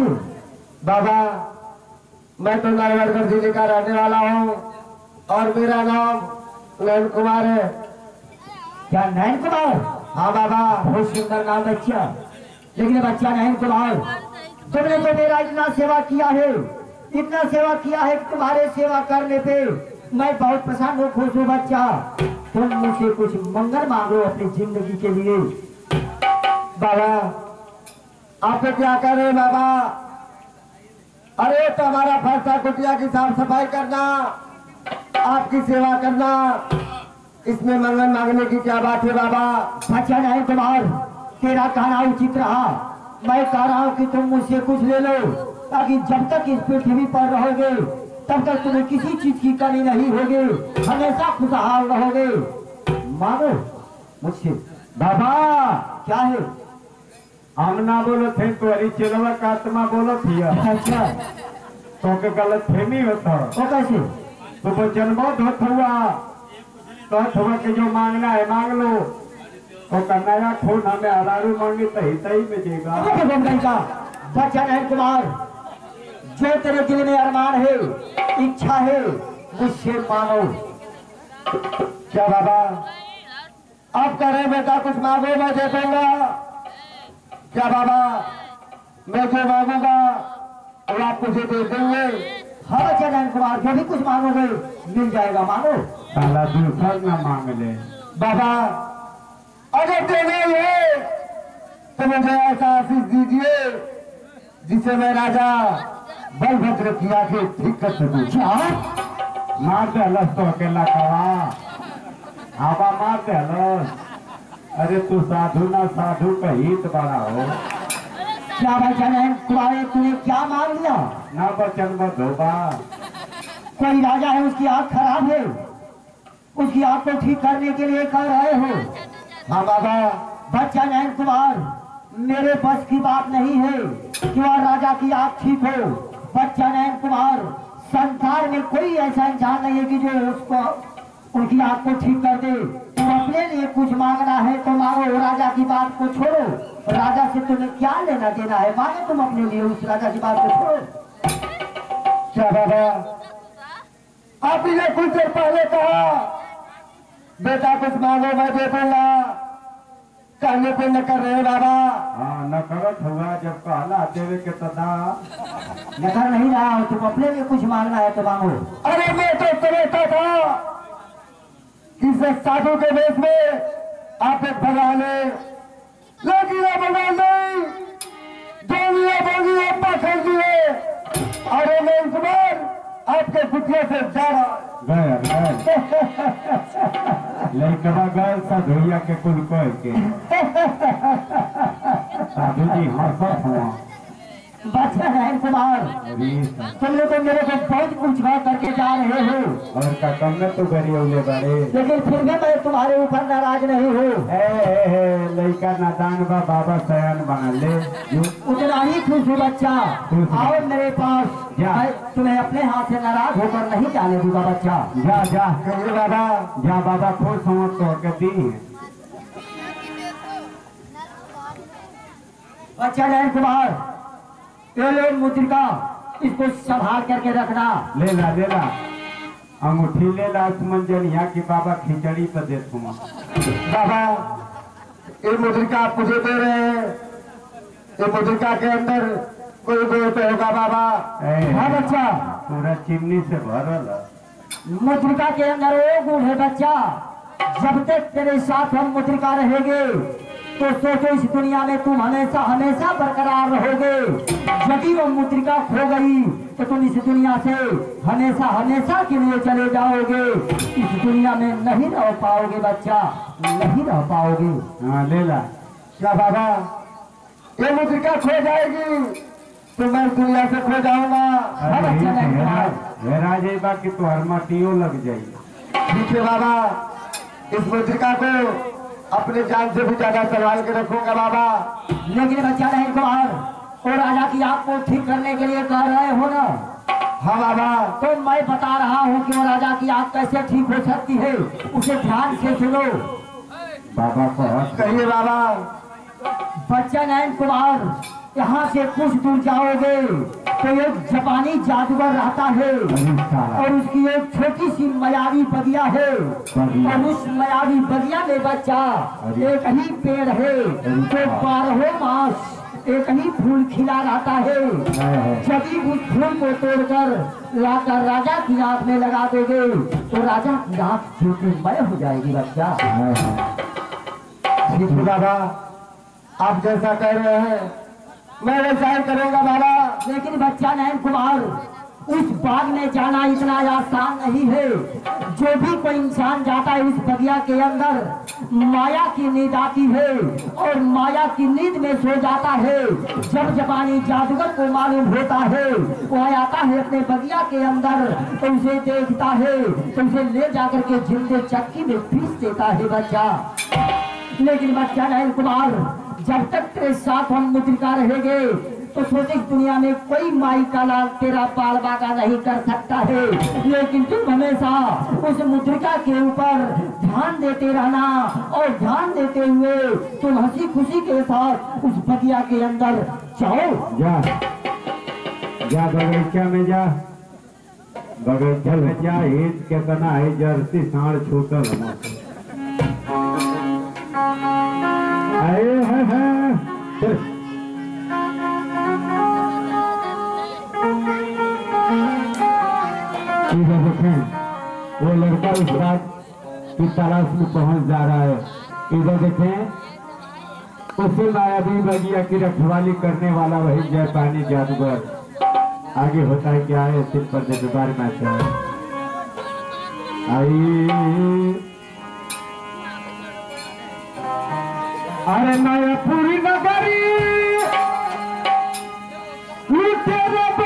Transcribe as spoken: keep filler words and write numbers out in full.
है? बाबा मैं तो नारायणगढ़ जिले का रहने वाला हूँ और मेरा नाम नयन कुमार है। क्या नयन कुमार? हाँ बाबा। बहुत सुंदर नाम बच्चा। लेकिन बच्चा नयन कुमार, तुमने तो मेरा इतना सेवा किया है, इतना सेवा किया है कि तुम्हारे सेवा करने पे मैं बहुत प्रसन्न हूँ, खुश हूँ बच्चा। तुम मुझसे कुछ मंगल मांगो अपनी जिंदगी के लिए। बाबा आप क्या कर रहे बाबा? अरे तो हमारा फर्ज था कुटिया की साफ सफाई करना, आपकी सेवा करना, इसमें मंगल मांगने की क्या बात है बाबा? बच्चा नयन कुमार, तेरा कहना उचित रहा। मैं कह रहा हूँ कि तुम मुझसे कुछ ले लो, ताकि जब तक इस पृथ्वी पर रहोगे तब तक तुम्हें किसी चीज की कमी नहीं होगी, हमेशा खुशहाल रहोगे। मांगो मुझसे। बाबा क्या है? हम ना बोलो थे तो अरे चलवा का आत्मा बोलो थी। अच्छा तो के गलत फहमी होता वो कैसे? तो वचन बहुत होत हुआ तो हुआ कि जो मांगना है मांग लो, तो नया खून हमें हरारू मांगे तही तही में देगा। का बच्चा नयन कुमार, जो तेरे दिल में अरमान है, इच्छा है, मुझसे मांगो। क्या बाबा आप कह रहे बेटा कुछ मांगो मैं दे दूंगा? क्या बाबा मैं जो मांगूंगा और आप मुझे दे देंगे? हाँ बच्चा नयन कुमार, जो भी कुछ मांगोगे मिल जाएगा, मांगो। पहला दूसरा ना मांग ले बाबा। अगर देने है तो मुझे ऐसा आशीष दीजिए जिसे मैं राजा बलभद्र की आंखें ठीक कर सकूं। मार दे हलस तो अकेला कवा हवा मार दे हलस। अरे तू साधु ना साधु का हित बड़ा हो। क्या बच्चा नयन कुमार, तूने क्या मांग लिया? ना बचन बधोबा। कोई राजा है, उसकी आंख खराब है, उसकी आंख को ठीक करने के लिए कह रहे हो? हाँ बाबा। बच्चा नयन कुमार, मेरे बस की बात नहीं है कि वह राजा की आंख ठीक हो। बच्चा नयन कुमार, संसार में कोई ऐसा इंसान नहीं है कि जो उसको उनकी आंख को ठीक कर दे। तुम अपने लिए कुछ मांगना है तो मांगो, राजा की बात को छोड़ो। राजा से तुम्हें क्या लेना देना है, मांगो तुम अपने लिए, उस राजा की बात को छोड़ो। क्या बाबा आपने कुछ देर पहले कहा बेटा कुछ मांगो मैं दे दूंगा, कहने पे न कर रहे बाबा। हाँ न करत हुआ जब कहला देवे के तदा नजर नहीं रहा हो, तुम अपने लिए कुछ मांगना है तो मांगो। अरे मैं तो समझता था कि साधु के वेश में आप एक भगवान है, लेकिन भगवान नहीं बोलिए बोलिए पकड़ दिए। अरे मैं कुमार आपके कुटिया से जा रहा गया लड़कवा गए साधुया के कुल कह के साधु जी हंसत हुआ। बच्चा नयन कुमार, तुम लोग तो मेरे को बहुत कुछ बात करके जा रहे हो और का कम न तो गरियौले बारे, लेकिन फिर भी मैं तुम्हारे ऊपर नाराज नहीं हूँ। लड़का नादान बा बाबा सयान बना ले। उतना ही खुश हो बच्चा, आओ मेरे पास। मैं तुम्हें अपने हाथ से नाराज होकर नहीं जाने दूंगा बच्चा। जा जा कहिए बाबा, जा बाबा खुश हो तो कहती। बच्चा नयन कुमार, ये लो मुद्रिका, इसको संभाल करके रखना। ले ला ले ला अंगूठी ले ला मंजनिया की बाबा खिचड़ी पर दे तुम। बाबा ये मुद्रिका आप मुझे दे रहे हैं, ये मुद्रिका के अंदर कोई गुण तो होगा बाबा? हाँ बच्चा, पूरा चिमनी से भरल। मुद्रिका के अंदर वो गुण है बच्चा, जब तक तेरे साथ हम मुद्रिका रहेंगे तो सोचो इस दुनिया में तुम हमेशा हमेशा बरकरार रहोगे। यदि वो मुद्रिका खो गई तो तुम इस दुनिया से हमेशा हमेशा के लिए चले जाओगे, इस दुनिया में नहीं रह पाओगे बच्चा, नहीं रह पाओगे। हाँ ले ला। क्या बाबा ये मुद्रिका खो जाएगी तो मैं दुनिया से खो जाऊंगा? राजे बाकी तो हर माटियों लग जाएगी। ठीक है बाबा, इस मुद्रिका को अपने जान से भी ज्यादा संभाल के रखूंगा बाबा। लेकिन बच्चा नयन कुमार, और राजा की आंख को ठीक करने के लिए कह रहे हो ना? हाँ बाबा। तो मैं बता रहा हूँ कि वो राजा की आंख कैसे ठीक हो सकती है, उसे ध्यान से सुनो। बाबा को कहिए बाबा। बच्चा नयन कुमार, यहाँ से कुछ दूर जाओगे तो एक जापानी जादूगर रहता है और उसकी एक छोटी सी मायावी बगिया है और उस मायावी बगिया में बच्चा एक ही पेड़ है जो बारहों मास एक ही फूल खिला रहता है। जब ही उस फूल को तोड़कर लाकर राजा की आंख में लगा दोगे तो राजा की आंख ज्योतिर्मय हो जाएगी बच्चा। बाबा आप जैसा कह रहे हैं मैं वैसा ही करूंगा बाबा। लेकिन बच्चा नयन कुमार उस बाग में जाना इतना आसान नहीं है। जो भी कोई इंसान जाता है उस बगिया के अंदर माया की नींद आती है और माया की नींद में सो जाता है। जब जापानी जादूगर को मालूम होता है वह आता है अपने बगिया के अंदर तो उसे देखता है तो उसे ले जाकर के जिंदे चक्की में पीस देता है बच्चा। लेकिन बच्चा नयन कुमार जब तक तेरे साथ हम मुद्रिका रहेंगे तो सोचे दुनिया में कोई माई का लाल तेरा पाल बागा नहीं कर सकता है। लेकिन तुम हमेशा उस मुद्रिका के ऊपर ध्यान देते रहना और ध्यान देते हुए तुम हंसी खुशी के साथ उस बगिया के अंदर जाओ। जा जा बगीचा में जा बगीचा में जा ईद के तना है जर्सी साढ़ छूटल आए है, है। देखें वो लड़का उस बात की तलाश में पहुंच जा रहा है। इधर देखें उसी मायावी बगिया की रखवाली करने वाला वही जापानी जादूगर आगे होता है क्या है सिर पर बारे में आता है। आई अरे मायापुरी नगरी लुटेरे